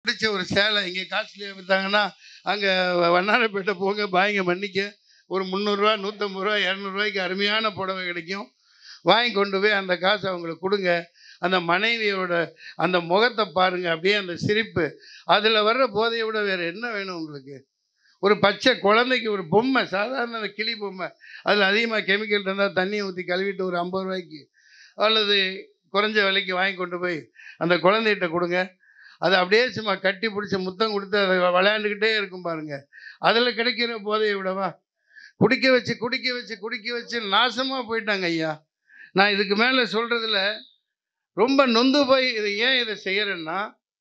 பிடிச்ச ஒரு சேலை இங்கே காஸ்ட்லியாக விற்றாங்கன்னா அங்கே வண்ணாரப்பேட்டை போங்க, பாய்ங்க மன்னிக்க, ஒரு 300 ரூபா 150 ரூபா 200 ரூபாய்க்கு அருமையான புடவை கிடைக்கும். வாங்கி கொண்டு போய் அந்த காசை அவங்களுக்கு கொடுங்க. அந்த மனைவியோட அந்த முகத்தை பாருங்க, அப்படியே அந்த சிரிப்பு, அதில் வர்ற போதையை விட வேறு என்ன வேணும் உங்களுக்கு? ஒரு பச்சை குழந்தைக்கு ஒரு பொம்மை, சாதாரண அந்த கிளி பொம்மை, அதில் அதிகமாக கெமிக்கல் இருந்தால் தண்ணியை ஊற்றி கழுவிட்டு ஒரு 50 ரூபாய்க்கு அல்லது குறைஞ்ச விலைக்கு வாங்கி கொண்டு போய் அந்த குழந்தைகிட்ட கொடுங்க. அதை அப்படியே சும்மா கட்டி பிடிச்சி முத்தம் கொடுத்து அதை விளையாண்டுக்கிட்டே இருக்கும் பாருங்க. அதில் கிடைக்கிற போதையை விடவா? குடிக்க வச்சு குடிக்க வச்சு குடிக்க வச்சு நாசமாக போயிட்டாங்க ஐயா. நான் இதுக்கு மேலே சொல்கிறதுல ரொம்ப நொந்து போய் இதை செய்கிறேன்னா,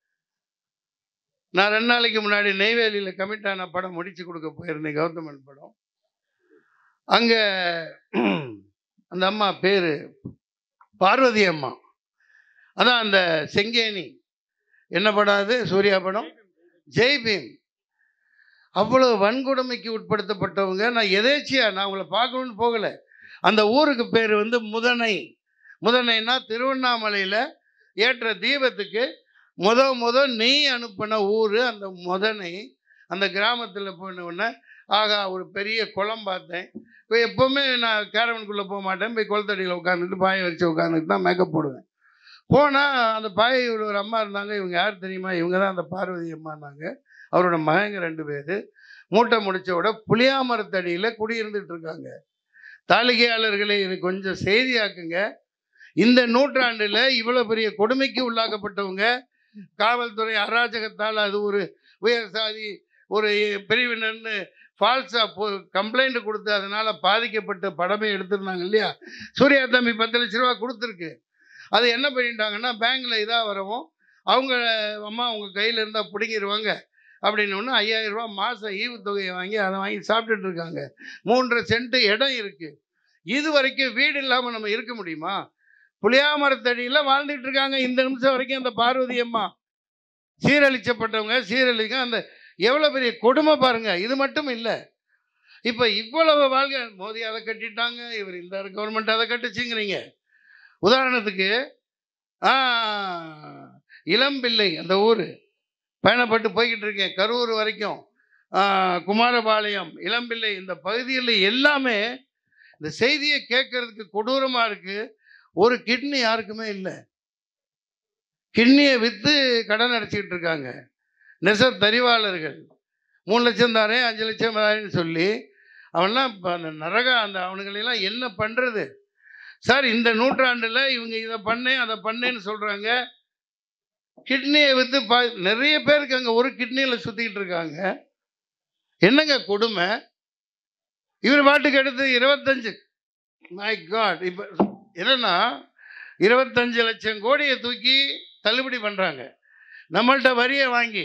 நான் 2 நாளைக்கு முன்னாடி நெய்வேலியில் கமிட்டான படம் முடித்து கொடுக்க போயிருந்தேன், கௌதமன் படம். அங்கே அந்த அம்மா பேர் பார்வதி அம்மா, அதான் அந்த செங்கேணி, என்ன படம் அது? சூர்யா படம், ஜெய்பீம். அவ்வளோ வன்கொடுமைக்கு உட்படுத்தப்பட்டவங்க. நான் எதேச்சியாக நான் அவங்கள பார்க்கணுன்னு போகலை. அந்த ஊருக்கு பேர் வந்து முதனை. முதனைன்னா திருவண்ணாமலையில் ஏற்ற தீபத்துக்கு நெய் அனுப்பின ஊர் அந்த முதனை. அந்த கிராமத்தில் போன உடனே ஆகா ஒரு பெரிய குளம் பார்த்தேன். இப்போ எப்போவுமே நான் கேரவனுக்குள்ளே போக மாட்டேன், போய் குளத்தடியில் உட்காந்துட்டு பாயை வச்சு உட்காந்துட்டு தான் மேக்கப் போடுவேன். போனால் அந்த பாயை ஒரு அம்மா இருந்தாங்க. இவங்க யார் தெரியுமா? இவங்க தான் அந்த பார்வதி அம்மானாங்க. அவரோட மகங்க 2 பேர் மூட்டை முடிச்சோட புளியாமரத்தடியில் குடியிருந்துட்டு இருக்காங்க. தாளிகையாளர்களே, இது கொஞ்சம் செய்தியாக்குங்க. இந்த நூற்றாண்டில் இவ்வளோ பெரிய கொடுமைக்கு உள்ளாக்கப்பட்டவங்க, காவல்துறை அராஜகத்தால் அது ஒரு உயர் சாதி ஒரு பிரிவினர்னு ஃபால்ஸாக கம்ப்ளைண்ட் கொடுத்து அதனால் பாதிக்கப்பட்ட படமே எடுத்துருந்தாங்க இல்லையா? சூர்யா தம்பி 10 லட்ச ரூபா கொடுத்துருக்கு. அது என்ன பண்ணிட்டாங்கன்னா, பேங்கில் இதாக வரவும் அவங்க அம்மா உங்கள் கையில் இருந்தால் பிடிங்கிடுவாங்க அப்படின்னு 5000 ரூபா மாதம் ஈவுத்தொகையை வாங்கி அதை வாங்கி சாப்பிட்டுட்டு இருக்காங்க. 3.5 சென்ட் இடம் இருக்குது. இது வரைக்கும் வீடு இல்லாமல் நம்ம இருக்க முடியுமா? புளியாமரத்தடியில் வாழ்ந்துட்டு இருக்காங்க இந்த நிமிஷம் வரைக்கும். அந்த பார்வதி அம்மா சீரழிச்சப்பட்டவங்க, சீரழிக்க அந்த எவ்வளோ பெரிய கொடுமை பாருங்க. இது மட்டும் இல்லை, இப்போ இவ்வளவு வாழ்க்கை மோதி அதை கட்டிட்டாங்க, இவர் இந்த கவர்மெண்ட் அதை கட்டுச்சுங்கிறீங்க. உதாரணத்துக்கு இளம்பிள்ளை அந்த ஊர் பயணப்பட்டு போய்கிட்டு இருக்கேன், கரூர் வரைக்கும், குமாரபாளையம், இளம்பிள்ளை, இந்த பகுதியில் எல்லாமே இந்த செய்தியை கேட்கறதுக்கு கொடூரமாக இருக்குது. ஒரு கிட்னி யாருக்குமே இல்லை. கிட்னியை விற்று கடன் அடைச்சிக்கிட்டு இருக்காங்க. நெசர் தறிவாளர்கள் 3 லட்சம் தாரேன் 5 லட்சம் தாரேன்னு சொல்லி அவன்லாம் இப்போ அந்த அந்த அவனுங்களெல்லாம் என்ன பண்ணுறது சார்? இந்த நூற்றாண்டில் இவங்க இதை பண்ணேன் அதை பண்ணேன்னு சொல்கிறாங்க. கிட்னியை விற்று நிறைய பேருக்கு அங்கே ஒரு கிட்னியில் சுற்றிக்கிட்டு இருக்காங்க. என்னங்க கொடுமை? இவர் பாட்டுக்கு எடுத்து 25, மை காட், இப்போ என்னன்னா 25 லட்சம் கோடியை தூக்கி தள்ளுபடி பண்ணுறாங்க. நம்மள்கிட்ட வரியை வாங்கி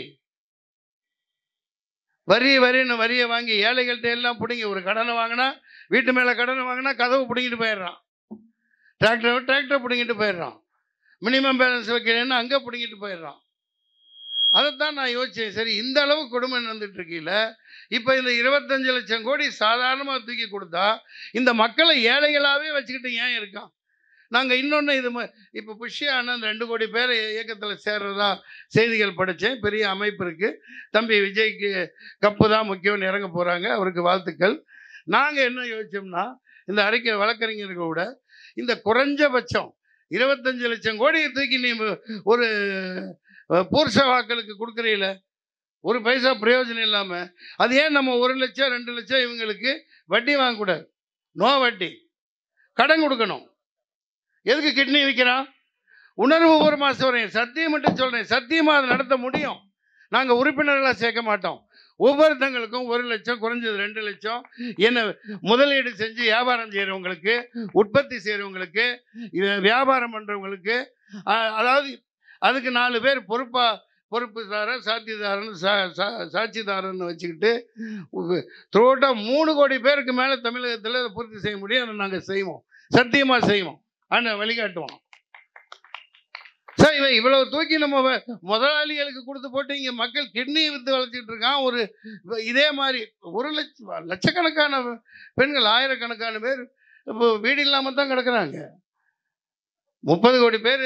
வரியை வாங்கி ஏழைகள்கிட்ட எல்லாம் பிடிங்கி, ஒரு கடனை வாங்கினா, வீட்டு மேலே கடனை வாங்கினா கதவு பிடிங்கிட்டு போயிடுறான், டிராக்டரை பிடிங்கிட்டு போயிடுறான், மினிமம் பேலன்ஸ் வைக்கிறேன்னு அங்கே பிடிங்கிட்டு போயிடுறான். அதைத்தான் நான் யோசித்தேன். சரி, இந்த அளவு கொடுமை நடந்துட்டு இருக்கீல, இப்போ இந்த 25 லட்சம் கோடி சாதாரணமாக தூக்கி கொடுத்தா இந்த மக்களை ஏழைகளாகவே வச்சுக்கிட்டு ஏன் இருக்கான்? நாங்கள் இன்னொன்று இது இப்போ புஷ்யான அந்த 2 கோடி பேர் இயக்கத்தில் சேர்றதா செய்திகள் படித்தேன். பெரிய அமைப்பு இருக்குது. தம்பி விஜய்க்கு கப்பு தான் முக்கியம்னு இறங்க போகிறாங்க, அவருக்கு வாழ்த்துக்கள். நாங்கள் என்ன யோசித்தோம்னா, இந்த அறிக்கை வழக்கறிஞர்களோட இந்த குறைஞ்சபட்சம் 25 லட்சம் கோடியை தூக்கி நீ ஒரு பூர்ஷ வாக்களுக்கு கொடுக்குறீல, ஒரு பைசா பிரயோஜனம் இல்லாமல், அது ஏன் நம்ம 1 லட்சம் 2 லட்சம் இவங்களுக்கு வட்டி வாங்கக்கூடாது? நோ வட்டி, கடன் கொடுக்கணும். எதுக்கு கிட்னி விற்கிறான்? உணர்வு ஒரு மாதம் வரையும். சத்தியம் மட்டும் சொல்கிறேன், சத்தியமாக அதை நடத்த முடியும். நாங்கள் உறுப்பினர்களாக சேர்க்க மாட்டோம். ஒவ்வொருத்தங்களுக்கும் 1 லட்சம், குறைஞ்சது 2 லட்சம், என்ன முதலீடு செஞ்சு வியாபாரம் செய்கிறவங்களுக்கு, உற்பத்தி செய்கிறவங்களுக்கு, வியாபாரம் பண்ணுறவங்களுக்கு, அதாவது அதுக்கு 4 பேர் பொறுப்புதாரர், சாட்சிதாரன்னு வச்சுக்கிட்டு த்ரோட்டாக 3 கோடி பேருக்கு மேலே தமிழகத்தில் அதை பூர்த்தி செய்ய முடியும். அதை நாங்கள் செய்வோம், சத்தியமாக செய்வோம், ஆனால் வழிகாட்டுவோம். சார், இவன் இவ்வளவு தூக்கி நம்ம முதலாளிகளுக்கு கொடுத்து போட்டு இங்கே மக்கள் கிட்னியை விற்று வளர்ச்சிட்டு இருக்கான். ஒரு இதே மாதிரி 1 லட்சக்கணக்கான பெண்கள், ஆயிரக்கணக்கான பேர் இப்போ வீடு இல்லாமல் தான் கிடக்குறாங்க. 30 கோடி பேர்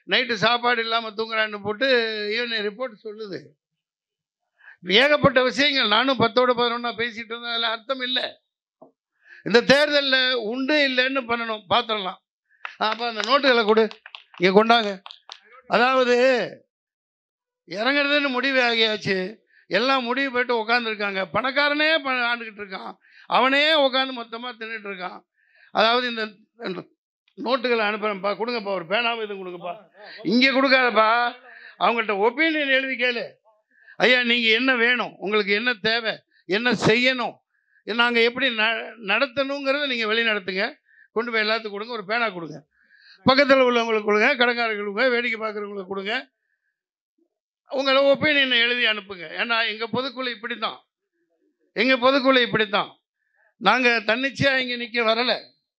நைட்டு சாப்பாடு இல்லாமல் தூங்குறான்னு போட்டு ஈவனிங் ரிப்போர்ட் சொல்லுது. ஏகப்பட்ட விஷயங்கள் நானும் 10ஓட 11 பேசிட்டு இருந்தேன். அதில் அர்த்தம் இல்லை. இந்த தேர்தலில் உண்டு இல்லைன்னு பண்ணணும், பார்த்துடலாம். அப்போ அந்த நோட்டுகளை கொடு, இங்கே கொண்டாங்க. அதாவது இறங்குறதுன்னு முடிவு ஆகியாச்சு. எல்லாம் முடிவு போயிட்டு உட்காந்துருக்காங்க. பணக்காரனே ஆண்டுக்கிட்டு இருக்கான், அவனே உட்காந்து மொத்தமாக தின்னுட்டு இருக்கான். அதாவது இந்த நோட்டுகளை அனுப்புகிறேன்ப்பா, கொடுங்கப்பா, ஒரு பேனாவும் இதுவும் கொடுங்கப்பா. இங்கே கொடுக்காதப்பா, அவங்கள்ட்ட ஒப்பீனியன் எழுதி கேளு. ஐயா நீங்கள் என்ன வேணும், உங்களுக்கு என்ன தேவை, என்ன செய்யணும், நாங்கள் எப்படி நடத்தணுங்கிறத நீங்கள் வெளி நடத்துங்க. கொண்டு போய் எல்லாத்துக்கும் கொடுங்க. ஒரு பேனா கொடுங்க, பக்கத்தில் உள்ளவங்களுக்கு கொடுங்க, கடைக்காரர்களுக்கு, வேடிக்கை பார்க்குறவங்களுக்கு கொடுங்க. உங்களை ஒப்பீனியனை எழுதி அனுப்புங்க. ஏன்னா எங்கள் பொதுக்குழு இப்படி தான், எங்கள் பொதுக்குழு இப்படி தான். நாங்கள் தன்னிச்சையாக இங்கே நிற்க வரலை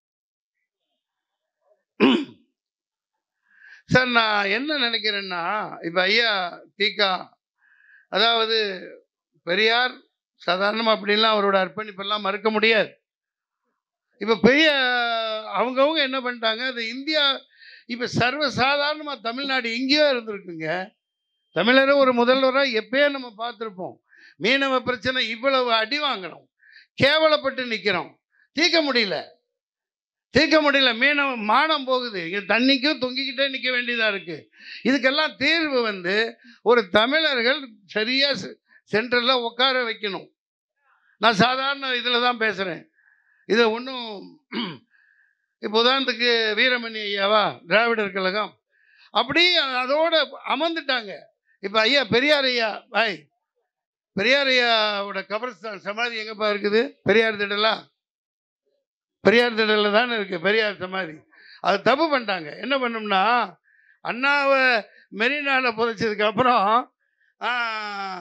சார். நான் என்ன நினைக்கிறேன்னா, இப்போ ஐயா தீகா, அதாவது பெரியார் சாதாரணமாக அப்படின்லாம் அவரோட அர்ப்பணிப்பெல்லாம் மறுக்க முடியாது. இப்போ பெரிய அவங்கவுங்க என்ன பண்ணிட்டாங்க, அது இந்தியா இப்போ சர்வசாதாரணமாக தமிழ்நாடு எங்கேயோ இருந்திருக்குங்க. தமிழரை ஒரு முதல்வராக எப்பயே நம்ம பார்த்துருப்போம். மீனவ பிரச்சனை இவ்வளவு அடி வாங்கணும், கேவலப்பட்டு நிற்கிறோம், தீர்க்க முடியல, தீர்க்க முடியல. மீனவ மானம் போகுது, இங்கே தண்ணிக்கும் தொங்கிக்கிட்டே நிற்க வேண்டியதாக இருக்குது. இதுக்கெல்லாம் தீர்வு ஒரு தமிழர்கள் சரியாக சென்ட்ரலில் உட்கார வைக்கணும். நான் சாதாரண இதில் தான் பேசுகிறேன். இதை ஒன்றும் இப்போ உதாரணத்துக்கு வீரமணி ஐயாவா, திராவிடர் கழகம் அப்படி அதோட அமர்ந்துட்டாங்க. இப்போ ஐயா பெரியார் ஐயா பாய், பெரியார் ஐயாவோட கபர்ஸ்தான் சமாதி எங்கப்பா இருக்குது? பெரியார் திடலா? பெரியார் திடலில் தானே இருக்குது பெரியார் சமாதி. அது தப்பு பண்ணிட்டாங்க. என்ன பண்ணோம்னா, அண்ணாவை மெரினாவில் புதைச்சதுக்கு அப்புறம்